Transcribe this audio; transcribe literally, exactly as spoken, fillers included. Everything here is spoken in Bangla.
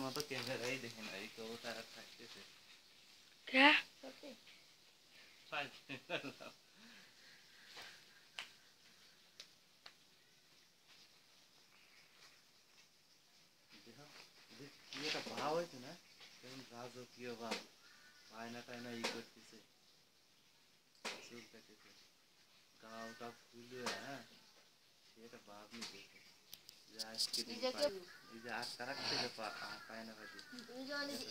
মতো ক্যামেরাই দেখেন এই কবুতর আর থাকতেছে কে সত্যি কি একটা ভাব হয়েছে না কেমন রাজকীয় ভাব আয়না টায়না ই করতেছে চুল কাটেছে গাওটা ফুলে হ্যাঁ সেটা ভাব নিতেছে যে আজকে এই যে আটকা রাখছে যে পায়না ভাজি